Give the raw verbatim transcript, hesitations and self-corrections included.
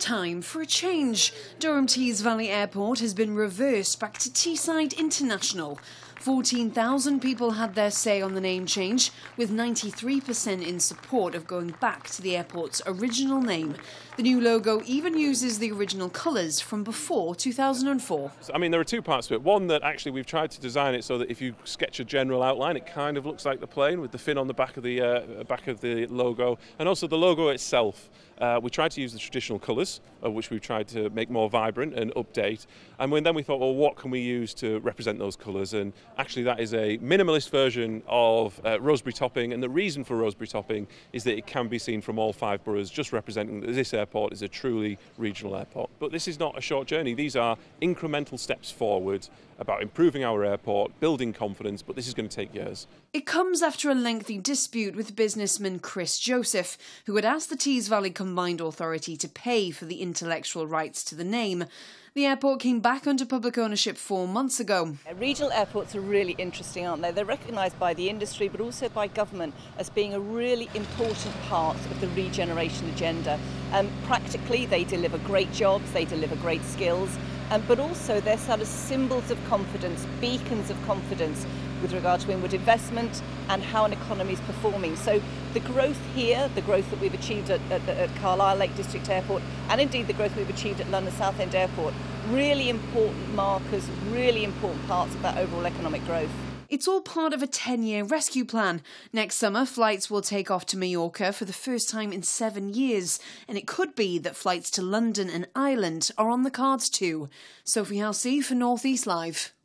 Time for a change. Durham Tees Valley Airport has been reversed back to Teesside International. fourteen thousand people had their say on the name change, with ninety-three percent in support of going back to the airport's original name. The new logo even uses the original colours from before two thousand four. I mean, there are two parts to it. One, that actually we've tried to design it so that if you sketch a general outline, it kind of looks like the plane with the fin on the back of the uh, back of the logo, and also the logo itself. Uh, we tried to use the traditional colours, uh, which we've tried to make more vibrant and update. And when, then we thought, well, what can we use to represent those colours? And actually, that is a minimalist version of uh, roseberry topping. And the reason for roseberry topping is that it can be seen from all five boroughs, just representing that this airport is a truly regional airport. But this is not a short journey. These are incremental steps forward about improving our airport, building confidence, but this is going to take years. It comes after a lengthy dispute with businessman Chris Joseph, who had asked the Tees Valley Combined Authority to pay for the intellectual rights to the name. The airport came back under public ownership four months ago. Regional airports are really interesting, aren't they? They're recognised by the industry but also by government as being a really important part of the regeneration agenda. Um, practically, they deliver great jobs, they deliver great skills, um, but also they're sort of symbols of confidence, beacons of confidence with regard to inward investment and how an economy is performing. So the growth here, the growth that we've achieved at, at, at Carlisle Lake District Airport, and indeed the growth we've achieved at London Southend Airport, really important markers, really important parts of that overall economic growth. It's all part of a ten-year rescue plan. Next summer, flights will take off to Mallorca for the first time in seven years, and it could be that flights to London and Ireland are on the cards too. Sophie Halsey for North East Live.